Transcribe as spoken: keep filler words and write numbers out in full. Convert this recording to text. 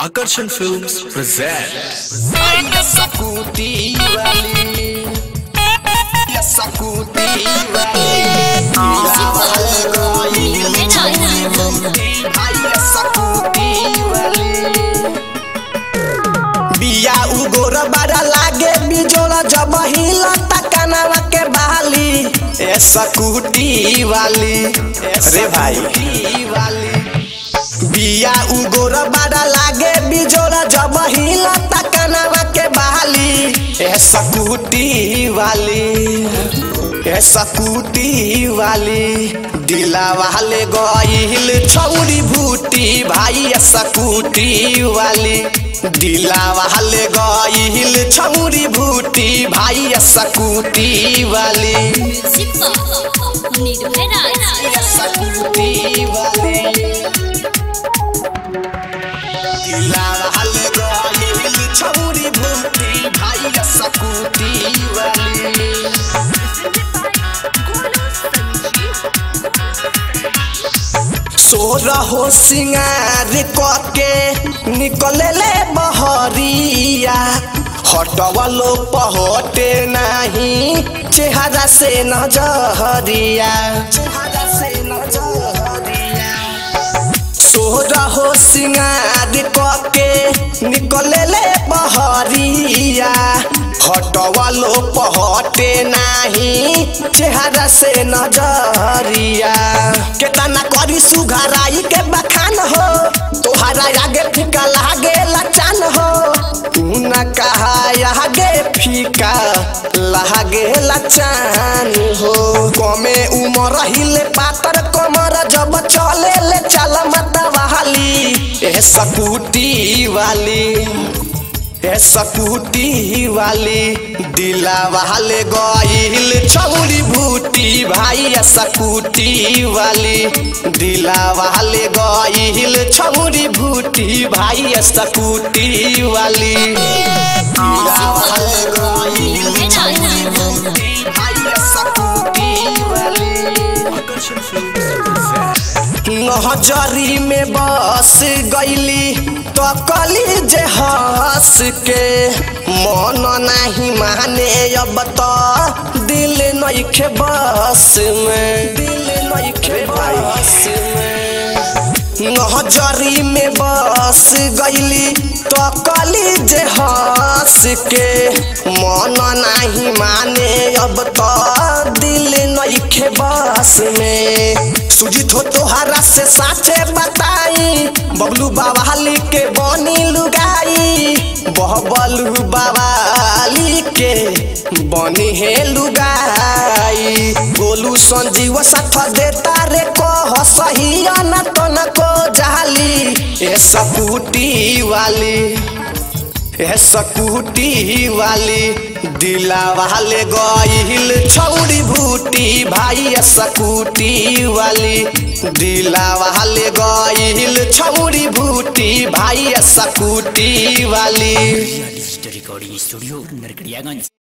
Akarshan Films present Sakuti wali, ya sakuti wali, ya sakuti wali. बिया उगोर बड़ा लागे बिजोला जब हिला तकनावा के बहाली ए सकुटी वाली रे भाई वाली बिया उगोर बड़ा लागे बिजोला जब हिला तकनावा के बहाली ए सकुटी वाली ए सकुटी वाली दिला वाले गइल छौरी भूटी भाई ए सकुटी वाली दिला वाले गइल छौरी भूटी भाई सकुटी वाली सकुटी वाली दिला वाले गइल छौरी भूटी भाई सकुटी वाली सोर हो सिंगार के निकले ले बहरिया हटवलो पहटे नहीं चेहरा से नजरिया चेहरा से नजरिया सोर हो सिंगार के निकले ले बहरिया हटवलो पहटे नहीं चेहरा से नजरिया केतना करी सुघराई के बखान हो तोहरा आगे फीका लागे लचान हो न कहा आगे फीका लागे लचान हो कमे उमर हिले पातर कमर जब चले ले चल मत वाली ए सकुटी वाली ए सकुटी वाली दिला वाले गइल छौरी भूटी भाई सकुटी वाली दिला वाले गइल छौरी भूटी भाई सकुटी वाली दिला वाले गइल छौरी भूटी भाई सकुटी वाली Akarshan Films present नजरी में बस गईली तो कली जे हंस के मन नहीं माने अब तो दिल नइखे बस में दिल नइखे बस में नजरी में बस गईली तो कली जे हंस के मन नहीं माने अब तो दिल नइखे बस में सुजीत हो तोहरा से साचे बताई बबलू बाबाली के बनी लुगाई बबलू बाबाली के बनी है लुगाई गोलू संजीव साथ देता रे कह सही न तो न को जाली ए सकुटी वाली ए सकुटी वाली दिला वाले गइल छौरी भूटी भाई सकुटी वाली दिला वाले गइल छौरी भूटी भाई सकुटी वाली रिकॉर्डिंग स्टूडियो नरकड़ियागंज।